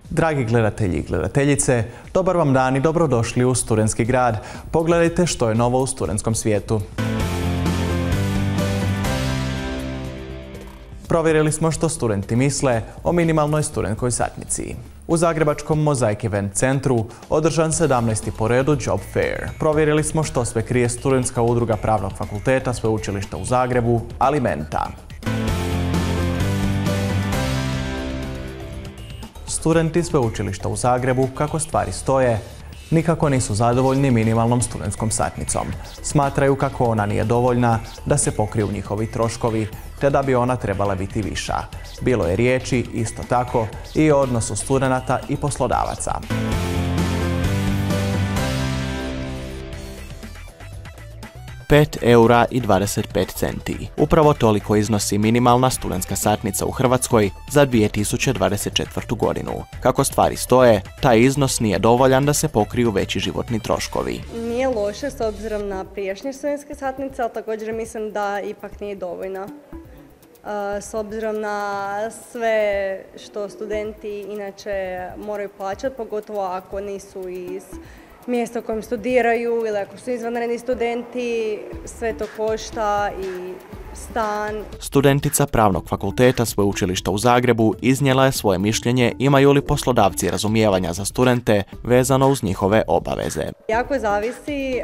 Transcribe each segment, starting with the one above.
Dragi gledatelji i gledateljice, dobar vam dan i dobrodošli u Studentski grad. Pogledajte što je novo u studentskom svijetu. Provjerili smo što studenti misle o minimalnoj studentskoj satnici. U zagrebačkom Mozaik Event centru održan 17. po redu Job Fair. Provjerili smo što sve krije studentska udruga Pravnog fakulteta Sveučilišta u Zagrebu, Alimenta. Studenti Sveučilišta u Zagrebu, kako stvari stoje, nikako nisu zadovoljni minimalnom studentskom satnicom. Smatraju kako ona nije dovoljna da se pokriju njihovi troškovi, te da bi ona trebala biti viša. Bilo je riječi, isto tako, i o odnosu studenata i poslodavaca. €5,25. Upravo toliko iznosi minimalna studentska satnica u Hrvatskoj za 2024. godinu. Kako stvari stoje, taj iznos nije dovoljan da se pokriju veći životni troškovi. Nije loše s obzirom na prijašnje studentske satnice, ali također mislim da ipak nije dovoljna. S obzirom na sve što studenti inače moraju plaćati, pogotovo ako nisu iz mjesta u kojem studiraju ili ako su izvanredni studenti, sve to košta i stan. Studentica Pravnog fakulteta Sveučilišta u Zagrebu iznijela je svoje mišljenje imaju li poslodavci razumijevanja za studente vezano uz njihove obaveze. Jako zavisi.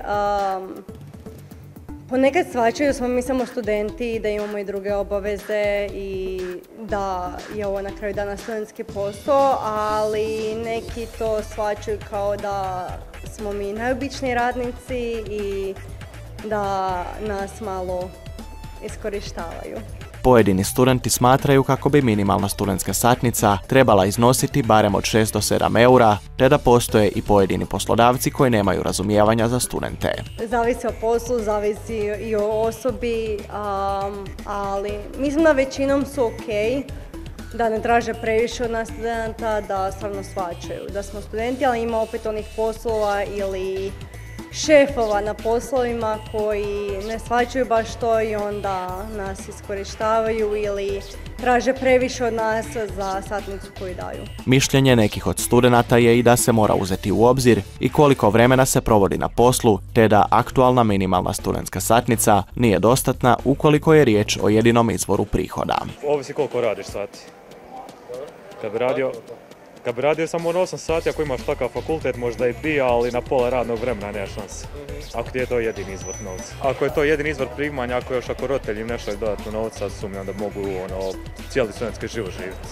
Ponekad shvaćaju smo mi samo studenti, da imamo i druge obaveze i da je ovo na kraju dana studentski posao, ali neki to shvaćaju kao da smo mi najobičniji radnici i da nas malo iskorištavaju. Pojedini studenti smatraju kako bi minimalna studentska satnica trebala iznositi barem od 6 do 7 eura, te da postoje i pojedini poslodavci koji nemaju razumijevanja za studente. Zavisi o poslu, zavisi i o osobi, ali mislim da većinom su ok, da ne traže previše od nas studenta, da stvarno shvaćaju da smo studenti, ali ima opet onih poslova ili šefova na poslovima koji ne shvaćaju baš to i onda nas iskorištavaju ili traže previše od nas za satnicu koju daju. Mišljenje nekih od studenata je i da se mora uzeti u obzir i koliko vremena se provodi na poslu, te da aktualna minimalna studentska satnica nije dostatna ukoliko je riječ o jedinom izvoru prihoda. Ovisi koliko radiš sati. Kad bi radio samo 8 sati, ako imaš takav fakultet, možda i bi, ali na pola radnog vremena nema šanse. Ako ti je to jedini izvor novca. Ako je to jedini izvor primanja, ako roditelji im nešto dodatno novca, sumnjam da mogu cijeli studentski život živjeti.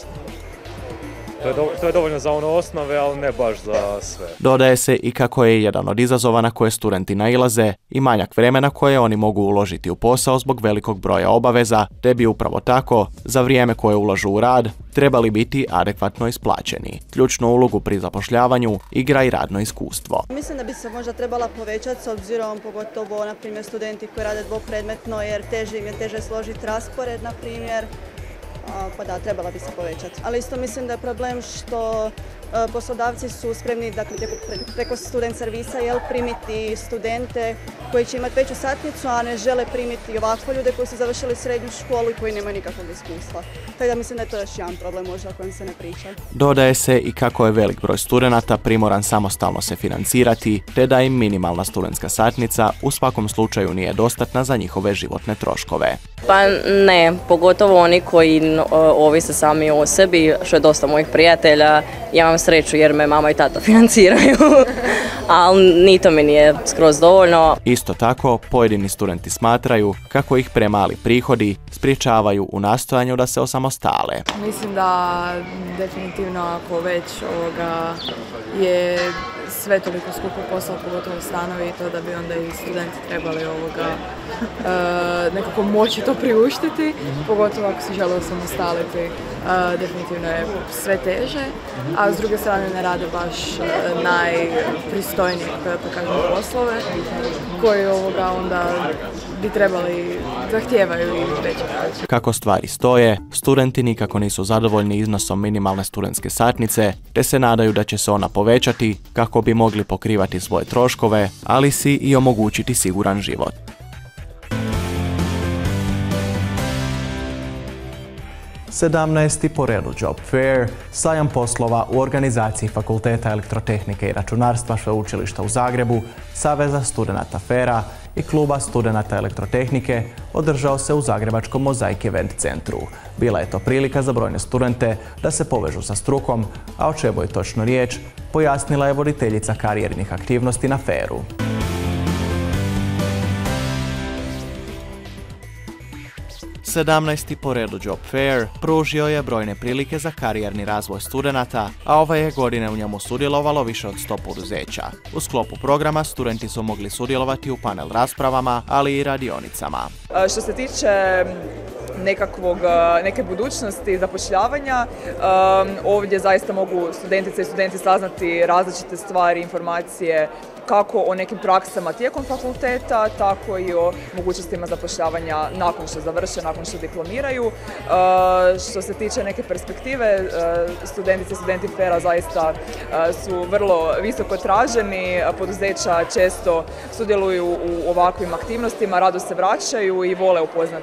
To je dovoljno za osnove, ali ne baš za sve. Dodaje se i kako je jedan od izazova na koje studenti nailaze i manjak vremena koje oni mogu uložiti u posao zbog velikog broja obaveza, te bi upravo tako, za vrijeme koje ulažu u rad, trebali biti adekvatno isplaćeni. Ključnu ulogu pri zapošljavanju igra i radno iskustvo. Mislim da bi se možda trebala povećati s obzirom pogotovo na primjer studenti koji rade dvopredmetno jer im je teže složiti raspored na primjer. Pa da, trebala bi se povećati. Ali isto mislim da je problem što poslodavci su spremni preko student servisa primiti studente koji će imati veću satnicu, a ne žele primiti ovakve ljude koji su završili srednju školu i koji nemaju nikakvog iskustva. Tako da mislim da je to još jedan problem možda o kojem se ne priča. Dodaje se i kako je velik broj studenata primoran samostalno se financirati, te da im minimalna studentska satnica u svakom slučaju nije dostatna za njihove životne troškove. Pa ne, pogotovo oni koji ovise sami o sebi, što je dosta mojih prijatelja. Ja imam sreću jer me mama i tata financiraju, ali ni to mi nije skroz dovoljno. Isto tako, pojedini studenti smatraju kako ih premali prihodi spriječavaju u nastojanju da se osamostale. Mislim da definitivno ako već je sve toliko skupo posao, pogotovo stanovi i to da bi onda i studenti trebali nekako moći to priuštiti, pogotovo ako se žele osamostaliti. Definitivno je sve teže, a s druge strane ne rade baš najpristojnije, da kažem, poslove koji onda bi trebali, zahtijevaju i veće plaće. Kako stvari stoje, studenti nikako nisu zadovoljni iznosom minimalne studentske satnice, te se nadaju da će se ona povećati kako bi mogli pokrivati svoje troškove, ali si i omogućiti siguran život. 17. po redu Job Fair, sajam poslova u organizaciji Fakulteta elektrotehnike i računarstva Sveučilišta u Zagrebu, Saveza studenata FER-a i Kluba studenata elektrotehnike održao se u zagrebačkom Mozaik Event centru. Bila je to prilika za brojne studente da se povežu sa strukom, a o čemu je točno riječ, pojasnila je voditeljica karijernih aktivnosti na FER-u. Sedamnaesti po redu Job Fair pružio je brojne prilike za karijerni razvoj studenata, a ove je godine u njemu sudjelovalo više od 100 poduzeća. U sklopu programa studenti su mogli sudjelovati u panel raspravama, ali i radionicama. Što se tiče neke budućnosti zapošljavanja, ovdje zaista mogu studentice i studenti saznati različite stvari, informacije, kako o nekim praksama tijekom fakulteta, tako i o mogućnostima zapošljavanja nakon što završe, nakon što diplomiraju. Što se tiče neke perspektive, studentice i studenti FER-a zaista su vrlo visoko traženi, poduzeća često sudjeluju u ovakvim aktivnostima, rado se vraćaju i vole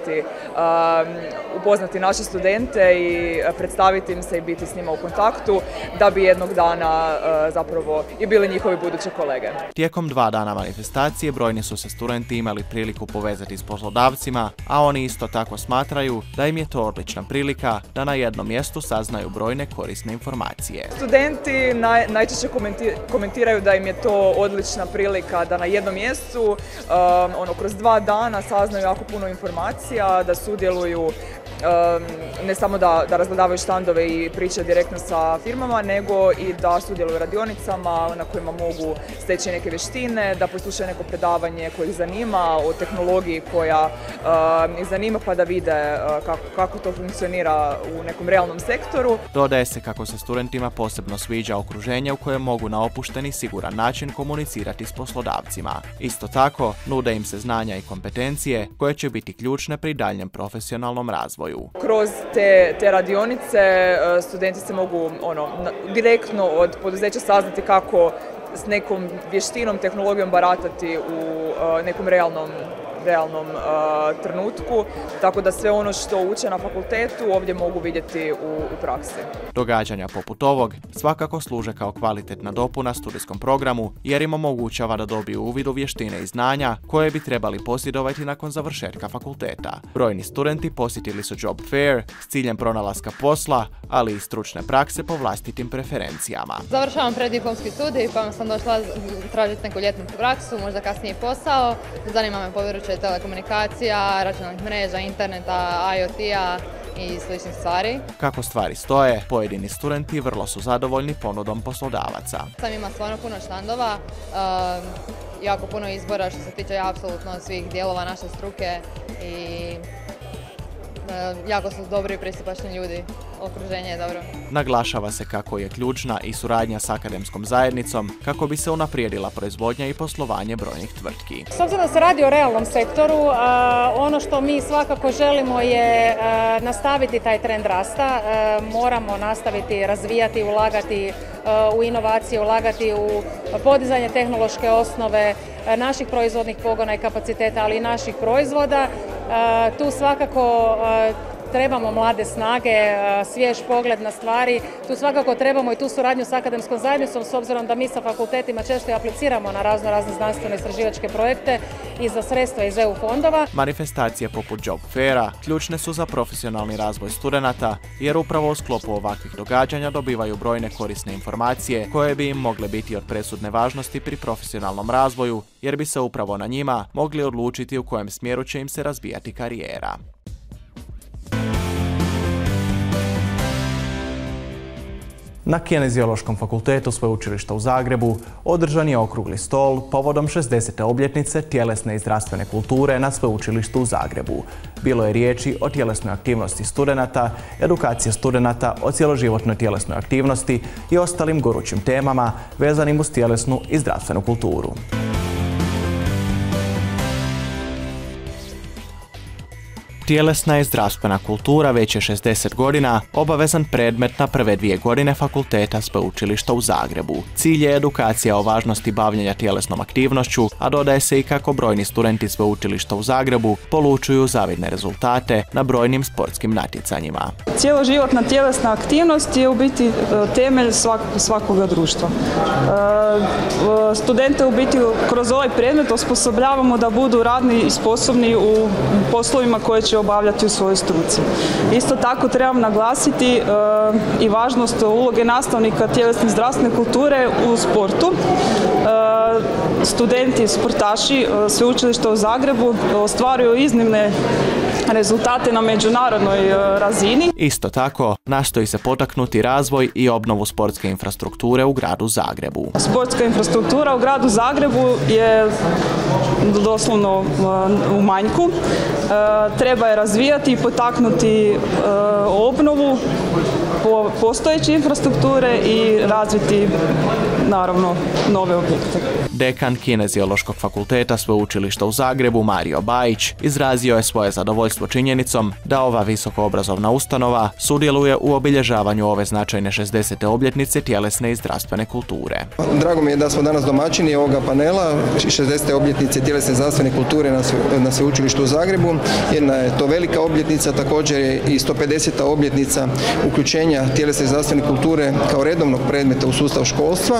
upoznati naše studente i predstaviti im se i biti s njima u kontaktu da bi jednog dana zapravo i bili njihovi budući kolege. Tijekom 2 dana manifestacije brojni su se studenti imali priliku povezati s poslodavcima, a oni isto tako smatraju da im je to odlična prilika da na jednom mjestu saznaju brojne korisne informacije. Studenti najčešće komentiraju da im je to odlična prilika da na jednom mjestu kroz 2 dana saznaju jako puno informacija, da sudjeluju ne samo da razgledavaju štandove i pričaju direktno sa firmama, nego i da sudjeluju u radionicama na kojima mogu steći neke vještine, da poslušaju neko predavanje koje ih zanima, o tehnologiji koja ih zanima, pa da vide kako to funkcionira u nekom realnom sektoru. Dodaje se kako se studentima posebno sviđa okruženje u kojem mogu na opušten i siguran način komunicirati s poslodavcima. Isto tako, nude im se znanja i kompetencije koje će biti ključne pri daljnjem profesionalnom razvoju. Kroz te radionice studenti se mogu direktno od poduzeća saznati kako s nekom vještinom, tehnologijom baratati u nekom realnom trenutku, tako da sve ono što uče na fakultetu ovdje mogu vidjeti u praksi. Događanja poput ovog svakako služe kao kvalitetna dopuna studijskom programu jer im omogućava da dobiju uvid u vještine i znanja koje bi trebali posjedovati nakon završetka fakulteta. Brojni studenti posjetili su Job Fair s ciljem pronalaska posla, ali i stručne prakse po vlastitim preferencijama. Završavam preddiplomski studij pa sam došla tražiti neku ljetnu praksu, možda kasnije posao. Zanima me područje telekomunikacija, računalnih mreža, interneta, IoT-a i sličnih stvari. Kako stvari stoje, pojedini studenti vrlo su zadovoljni ponudom poslodavaca. Sam ima stvarno puno štandova, jako puno izbora što se tiče apsolutno svih dijelova naše struke i jako su dobri i pristupačni ljudi. Okruženje je dobro. Naglašava se kako je ključna i suradnja s akademskom zajednicom kako bi se unaprijedila proizvodnja i poslovanje brojnih tvrtki. S obzirom da se radi o realnom sektoru, ono što mi svakako želimo je nastaviti taj trend rasta. Moramo nastaviti razvijati, ulagati u inovacije, ulagati u podizanje tehnološke osnove naših proizvodnih pogona i kapaciteta, ali i naših proizvoda. Tu svakako trebamo mlade snage, svjež pogled na stvari. Tu svakako trebamo i tu suradnju s akademskom zajednicom, s obzirom da mi sa fakultetima često apliciramo na razne znanstveno-istraživačke projekte i za sredstva iz EU fondova. Manifestacije poput Job Fair-a ključne su za profesionalni razvoj studenata, jer upravo u sklopu ovakvih događanja dobivaju brojne korisne informacije koje bi im mogle biti od presudne važnosti pri profesionalnom razvoju, jer bi se upravo na njima mogli odlučiti u kojem smjeru će im se razvijati karijera. Na Kineziološkom fakultetu Sveučilišta u Zagrebu održan je okrugli stol povodom 60. obljetnice tjelesne i zdravstvene kulture na Sveučilištu u Zagrebu. Bilo je riječi o tjelesnoj aktivnosti studenata, edukacije studenata o cjeloživotnoj tjelesnoj aktivnosti i ostalim gorućim temama vezanim uz tjelesnu i zdravstvenu kulturu. Tjelesna i zdravstvena kultura već je 60 godina obavezan predmet na prve 2 godine fakulteta Sveučilišta u Zagrebu. Cilj je edukacija o važnosti bavljenja tjelesnom aktivnošću, a dodaje se i kako brojni studenti Sveučilišta u Zagrebu polučuju zavidne rezultate na brojnim sportskim natjecanjima. Cijeloživotna tjelesna aktivnost je u biti temelj svakoga društva. Studente u biti kroz ovaj predmet osposobljavamo da budu radni i sposobni u poslovima koje će obavljati u svojoj struci. Isto tako trebam naglasiti i važnost uloge nastavnika tjelesne i zdravstvene kulture u sportu. Studenti, sportaši Sveučilišta u Zagrebu ostvaruju iznimne rezultate na međunarodnoj razini. Isto tako, nastoji se potaknuti razvoj i obnovu sportske infrastrukture u gradu Zagrebu. Sportska infrastruktura u gradu Zagrebu je doslovno u manjku. Treba je razvijati i potaknuti obnovu postojeće infrastrukture i razviti, naravno, nove objekte. Dekan Kineziološkog fakulteta Sveučilišta u Zagrebu, Mario Bajić, izrazio je svoje zadovoljstvo činjenicom da ova visokoobrazovna ustanova sudjeluje u obilježavanju ove značajne 60. obljetnice tjelesne i zdravstvene kulture. Drago mi je da smo danas domaćini ovoga panela 60. obljetnice tjelesne i zdravstvene kulture na Sveučilištu u Zagrebu. Jedna je to velika obljetnica, također je i 150. obljetnica uključenja tjelesne i zdravstvene kulture kao redovnog predmeta u sustav školstva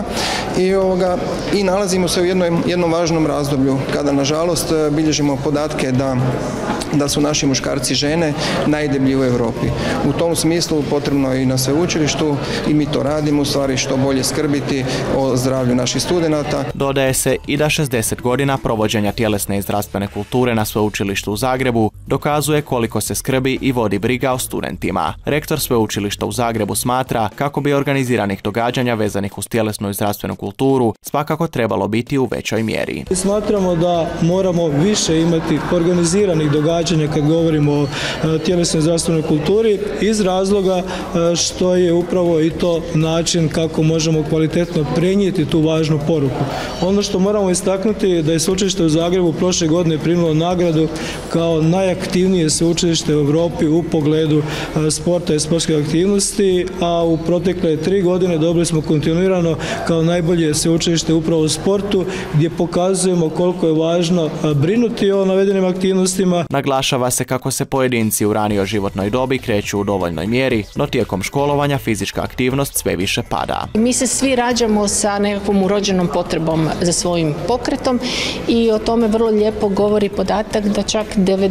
i nalazimo se u jednom važnom razdoblju kada nažalost bilježimo podatke da su naši muškarci i žene najdeblji u Europi. U tom smislu potrebno je i na sveučilištu, i mi to radimo, u stvari što bolje skrbiti o zdravlju naših studenata. Dodaje se i da 60 godina provođenja tjelesne i zdravstvene kulture na Sveučilištu u Zagrebu dokazuje koliko se skrbi i vodi briga o studentima. Rektor Sveučilišta u Zagrebu smatra kako bi organiziranih događanja vezanih uz tjelesnu i zdravstvenu kulturu svakako trebalo biti u većoj mjeri. Smatramo da moramo više imati organiziranih događanja kad govorimo o tjelesnoj i zdravstvenoj kulturi iz razloga što je upravo i to način kako možemo kvalitetno prenijeti tu važnu poruku. Ono što moramo istaknuti da je Sveučilište u Zagrebu prošle godine primilo nagradu kao najaktivnije sveučilište u Europi u pogledu sporta i sportske aktivnosti, a u protekle 3 godine dobili smo kontinuirano kao najbolje sveučilište upravo u sportu, gdje pokazujemo koliko je važno brinuti o navedenim aktivnostima. Naglašava se kako se pojedinci u ranijoj životnoj dobi kreću u dovoljnoj mjeri, no tijekom školovanja fizička aktivnost sve više pada. Mi se svi rađamo sa nekakvom urođenom potrebom za svojim pokretom i o tome vrlo lijepo govori podatak da čak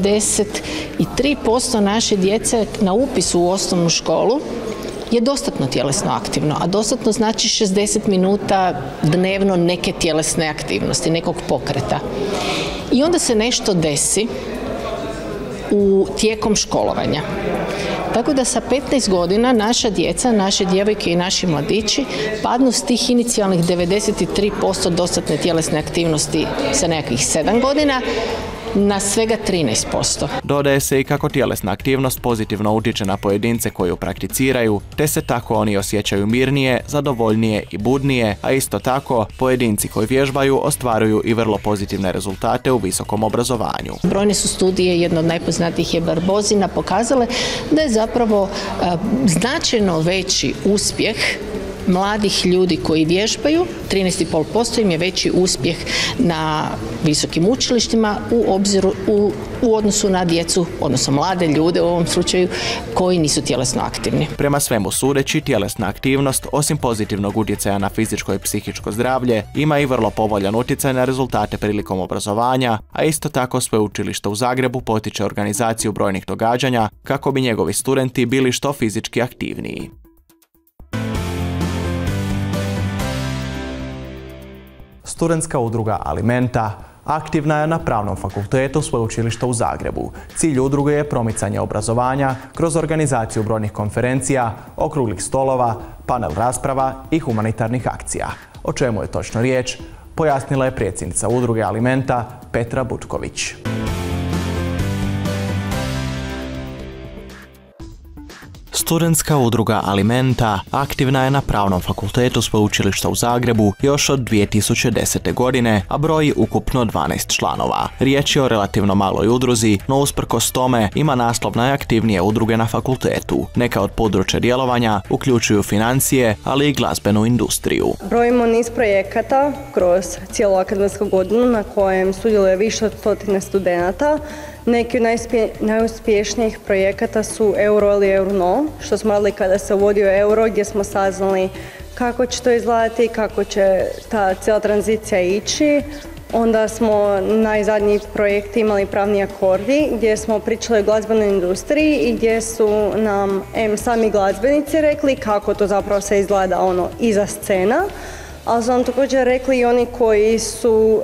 93% naše djece na upisu u osnovnu školu je dostatno tjelesno aktivno, a dostatno znači 60 minuta dnevno neke tjelesne aktivnosti, nekog pokreta. I onda se nešto desi tijekom školovanja. Tako da sa 15 godina naša djeca, naše djevojke i naši mladići padnu s tih inicijalnih 93% dostatne tjelesne aktivnosti sa nekakvih 7 godina na svega 13%. Dodaje se i kako tjelesna aktivnost pozitivno utječe na pojedince koji ju prakticiraju, te se tako oni osjećaju mirnije, zadovoljnije i budnije, a isto tako pojedinci koji vježbaju ostvaruju i vrlo pozitivne rezultate u visokom obrazovanju. Brojne su studije, jedna od najpoznatijih je Barbozina, pokazale da je zapravo značajno veći uspjeh mladih ljudi koji vježbaju, 13,5% im je veći uspjeh na visokim učilištima u odnosu na djecu, odnosno mlade ljude u ovom slučaju, koji nisu tjelesno aktivni. Prema svemu sudeći, tjelesna aktivnost, osim pozitivnog utjecaja na fizičko i psihičko zdravlje, ima i vrlo povoljan utjecaj na rezultate prilikom obrazovanja, a isto tako Sveučilište u Zagrebu potiče organizaciju brojnih događanja kako bi njegovi studenti bili što fizički aktivniji. Studentska udruga Alimenta aktivna je na Pravnom fakultetu Sveučilišta u Zagrebu. Cilj udruge je promicanje obrazovanja kroz organizaciju brojnih konferencija, okruglih stolova, panel rasprava i humanitarnih akcija. O čemu je točno riječ, pojasnila je predsjednica udruge Alimenta Petra Bučković. Studentska udruga Alimenta aktivna je na Pravnom fakultetu Sveučilišta u Zagrebu još od 2010. godine, a broji ukupno 12 članova. Riječ je o relativno maloj udruzi, no usprkos tome ima naslov najaktivnije udruge na fakultetu. Neka od područja djelovanja uključuju financije, ali i glazbenu industriju. Brojimo niz projekata kroz cijelu akademsku godinu na kojem sudjeluje više od 100 studenata. Neki od najuspješnijih projekata su Euro ili Eurono, što smo radili kada se uvodio euro, gdje smo saznali kako će to izgledati, kako će ta cijela tranzicija ići. Onda smo najzadnji projekt imali Pravni akordi, gdje smo pričali o glazbenoj industriji i gdje su nam sami glazbenici rekli kako to zapravo se izgleda iza scena, ali su nam također rekli i oni koji su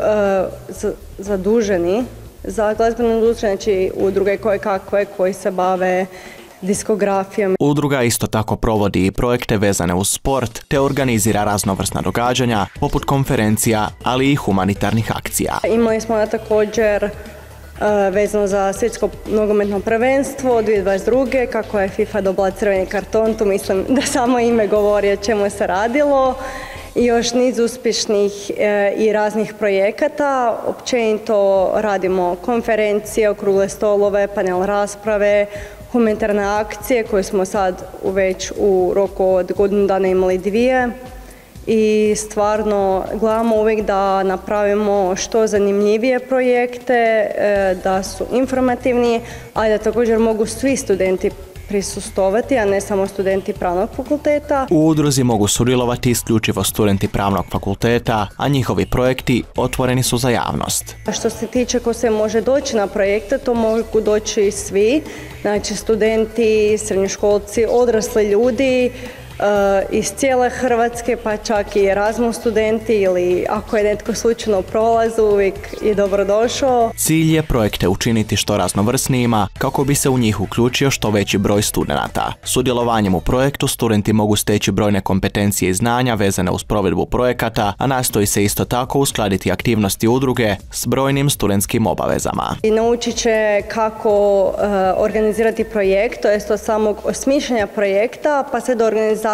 zaduženi za glazbenu industriju, znači udruge koji se bave diskografijom. Udruga isto tako provodi i projekte vezane uz sport te organizira raznovrsna događanja poput konferencija, ali i humanitarnih akcija. Imali smo također vezano za svjetsko nogometno prvenstvo 2022. kako je FIFA dobila crveni karton, tu mislim da samo ime govori o čemu se radilo. I još niz uspješnih i raznih projekata. Općenito radimo konferencije, okrugle stolove, panel rasprave, humanitarne akcije koje smo sad već u roku od godinu dana imali 2. I stvarno gledamo uvijek da napravimo što zanimljivije projekte, da su informativni, ali da također mogu svi studenti prisustvovati, a ne samo studenti Pravnog fakulteta. U udruzi mogu sudjelovati isključivo studenti Pravnog fakulteta, a njihovi projekti otvoreni su za javnost. Što se tiče ko se može doći na projekte, to mogu doći svi, znači studenti, srednjoškolci, odrasli ljudi iz cijele Hrvatske, pa čak i Erasmus studenti ili ako je netko slučajno u prolazu, uvijek je dobrodošao. Cilj je projekte učiniti što raznovrsnijima kako bi se u njih uključio što veći broj studenata. Sudjelovanjem u projektu studenti mogu steći brojne kompetencije i znanja vezane uz provedbu projekata, a nastoji se isto tako uskladiti aktivnosti udruge s brojnim studentskim obavezama. I naučit će kako organizirati projekt, to jest od samog osmišljanja projekta pa sve do organizacije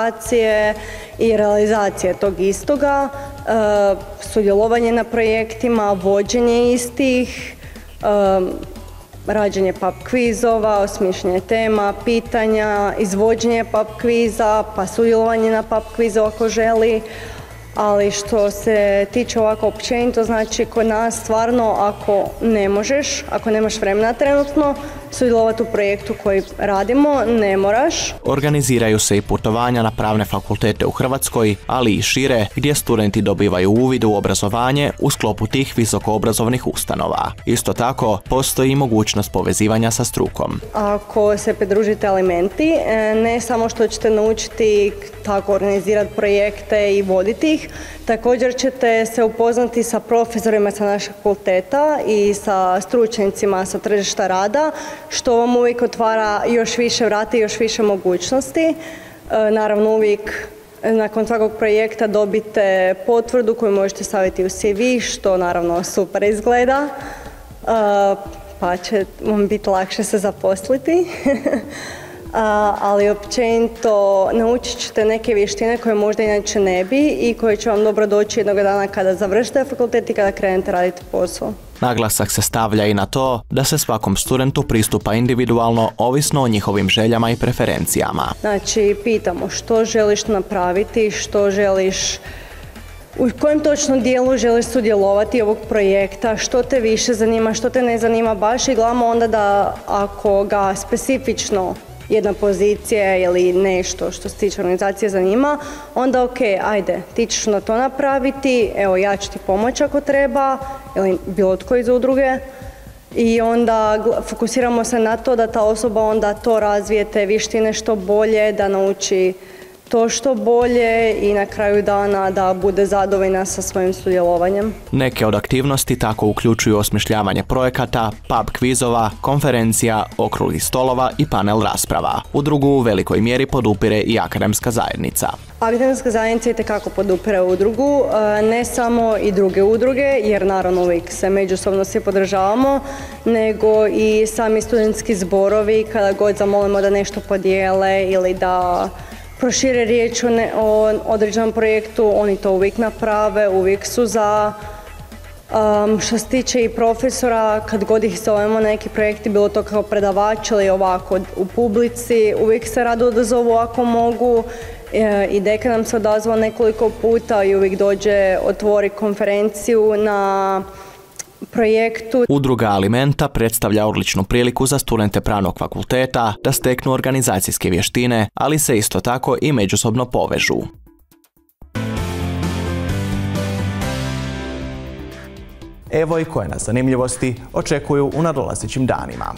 i realizacije tog istoga, sudjelovanje na projektima, vođenje istih, rađenje pub kvizova, osmišljanje tema, pitanja, izvođenje pub kviza, pa sudjelovanje na pub kvizu ako želi. Ali što se tiče ovako općenito, znači kod nas stvarno ako nemaš vremena trenutno sudjelovati u projektu koji radimo, ne moraš. Organiziraju se i putovanja na pravne fakultete u Hrvatskoj, ali i šire, gdje studenti dobivaju uvid u obrazovanje u sklopu tih visokoobrazovnih ustanova. Isto tako, postoji i mogućnost povezivanja sa strukom. Ako se pridružite Alimenti, ne samo što ćete naučiti tako organizirati projekte i voditi ih, također ćete se upoznati sa profesorima sa našeg fakulteta i sa stručnjacima sa tržišta rada, što vam uvijek otvara još više vrata i još više mogućnosti. Naravno, uvijek nakon svakog projekta dobite potvrdu koju možete staviti u CV, što naravno super izgleda, pa će vam biti lakše se zaposliti. Ali općenito naučit ćete neke vještine koje možda inače ne bi i koje će vam dobro doći jednog dana kada završite fakultet i kada krenete raditi posao. Naglasak se stavlja i na to da se svakom studentu pristupa individualno, ovisno o njihovim željama i preferencijama. Znači, pitamo što želiš napraviti, što želiš, u kojem točno dijelu želiš sudjelovati ovog projekta, što te više zanima, što te ne zanima baš i gledamo onda da ako ga specifično jedna pozicija ili nešto što se tiče organizacije zanima, onda ok, ajde, ti ćeš na to napraviti, evo ja ću ti pomoći ako treba, ili bilo tko iz udruge. I onda fokusiramo se na to da ta osoba onda to razvije te vještine što bolje, da nauči to što bolje i na kraju dana da bude zadovoljna sa svojim sudjelovanjem. Neke od aktivnosti tako uključuju osmišljavanje projekata, pub kvizova, konferencija, okruglih stolova i panel rasprava. Udrugu u velikoj mjeri podupire i akademska zajednica. Akademska zajednica itekako podupire udrugu, ne samo i druge udruge, jer naravno uvijek se međusobno svi podržavamo, nego i sami studentski zborovi kada god zamolimo da nešto podijele ili da prošire riječ o određenom projektu, oni to uvijek naprave, uvijek su za. Što se tiče i profesora, kad god ih zovemo na neki projekti, bilo to kao predavač ili ovako u publici, uvijek se rado odazovu ako mogu. I dekan nam se odazvao nekoliko puta i uvijek dođe, otvori konferenciju na projektu. Udruga Alimenta predstavlja odličnu priliku za studente pravnog fakulteta da steknu organizacijske vještine, ali se isto tako i međusobno povežu. Evo i koje nas zanimljivosti očekuju u nadolazećim danima.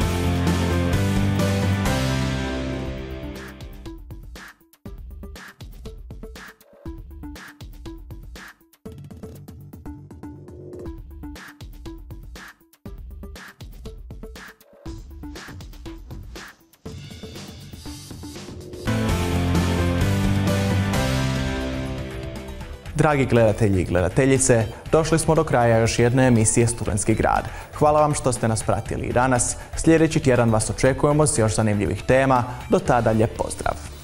Dragi gledatelji i gledateljice, došli smo do kraja još jedne emisije Studentski grad. Hvala vam što ste nas pratili i danas. Sljedeći tjedan vas očekujemo s još zanimljivih tema. Do tada lijep pozdrav!